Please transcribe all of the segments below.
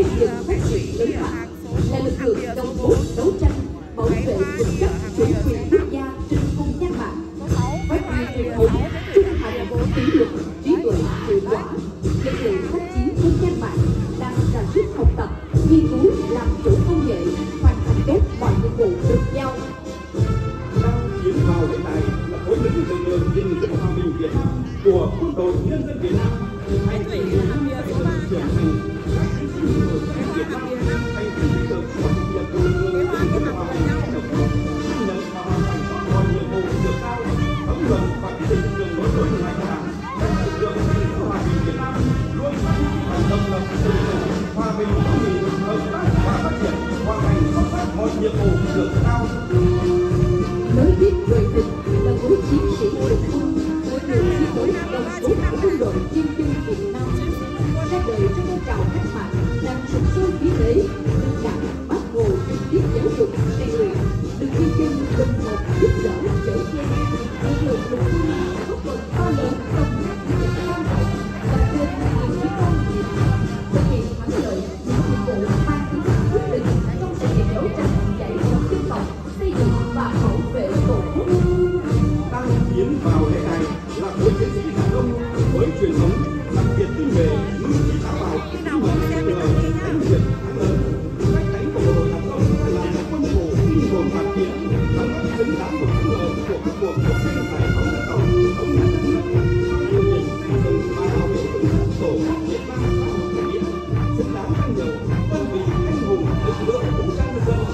dựng phát triển lớn mạnh, là lực lượng nòng cốt đấu tranh bảo vệ vững chắc chủ quyền quốc gia trên không gian mạng, phát huy truyền thống trung thành, kỷ luật, trí tuệ, hiệu quả. Lực lượng tác chiến không gian mạng đang ra sức học tập, nghiên cứu, làm chủ công nghệ, hoàn thành tốt mọi nhiệm vụ được giao. Đang tiến vào hiện tại là khối lực lượng gìn giữ hòa bình Việt Nam của quân đội nhân dân Việt Nam. Hãy cùng chúng ta trưởng thành các chiến sĩ của Việt Nam, hãy cùng tích cực thực hiện lực lượng gìn giữ hòa bình độc lập, ghi nhận và hoàn thành tốt mọi nhiệm vụ được giao. Thấm nhuần và quyết định đường lối đối ngoại của Đảng, các lực lượng gìn giữ hòa bình Việt Nam luôn phát huy tinh thần độc lập, tự chủ, hòa bình, hữu nghị, hợp tác và phát triển, hoàn thành xuất sắc mọi nhiệm vụ được giao. Nối tiếp đời thực là mỗi chiến sĩ được quân, mỗi người chiến đấu đồng cốt của quân đội nhân dân Việt Nam, ra đời trong phong trào cách mạng làm sục sôi khí thế, được Đảng, Bác Hồ trực tiếp giáo dục rèn luyện, được nhân dân đồng thuận giúp đỡ chở che. Lực lượng lục quân đã góp phần to lớn trong các chiến dịch quan trọng lập nên những chiến công Việt Nam, thực hiện thắng lợi những nhiệm vụ mang tính chất quyết định trong sự nghiệp đấu tranh giải phóng dân tộc, xây dựng và bảo vệ tổ quốc. Đang tiến vào lễ này là khối chiến sĩ đàn ông với truyền thống đặc biệt tinh nhuệ, mưu trí sáng tạo, tinh thần đánh Việt thắng lớn. Cách đánh của bộ đội đàn ông là một quân thủ tinh hồn hoàn thiện, đóng góp xứng đáng một thắng lợi của các cuộc đấu tranh giải phóng dân tộc, thống nhất đất nước, điều kiện xây dựng và bảo vệ vững chắc tổ quốc Việt Nam xã hội chủ nghĩa, xứng đáng danh hiệu đơn vị anh hùng lực lượng vũ trang nhân dân.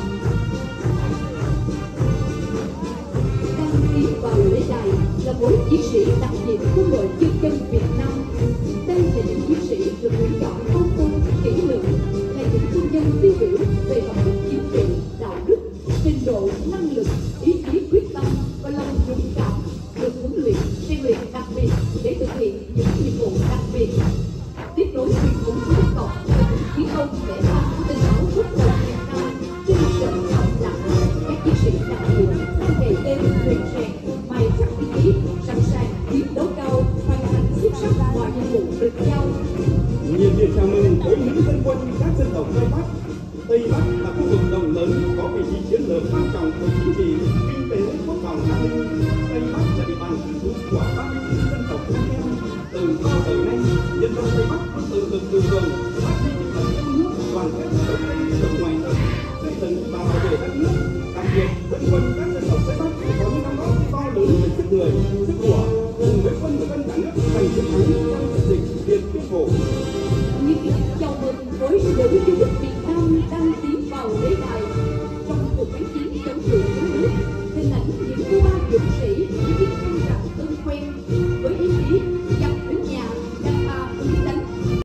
Đang tiến vào lễ đài là mỗi chiến sĩ đặc nhiệm quân đội nhân dân Việt Nam. Đây là những chiến sĩ được luyện chọn công phu, kỷ luật, là những quân nhân tiêu biểu về phẩm chất chính trị, đạo đức, trình độ, năng lực, ý chí quyết tâm và lòng dũng cảm, được huấn luyện, rèn luyện đặc biệt để thực hiện những nhiệm vụ đặc biệt. Tiếp nối truyền thống dân tộc và những chiến công vẻ vang của tình áo quốc phòng Việt Nam trên mặt trận thầm lặng, các chiến sĩ đặc nhiệm đang ngày đêm luyện rèn, mài chắc ý chí, sẵn sàng chiến đấu cao, hoàn thành xuất sắc mọi nhiệm vụ được giao. Nhiệt liệt chào mừng khối nữ dân quân các dân tộc Tây Bắc. Tây Bắc là khu vực rộng lớn có vị trí chiến lược quan trọng về chính trị, kinh tế, quốc phòng an ninh. Tây Bắc là địa bàn cư trú của 39 dân tộc khác nhau. Từ bao đời nay, nhân dân Tây Bắc có tự lực tự cường, phát huy tinh thần yêu nước, đoàn kết đấu tranh chống ngoại xâm, xây dựng và bảo vệ đất nước. Đặc biệt, dân quân các dân tộc Tây Bắc có những đóng góp to lớn về sức người, sức của, cùng với quân và dân cả nước giành chiến thắng trong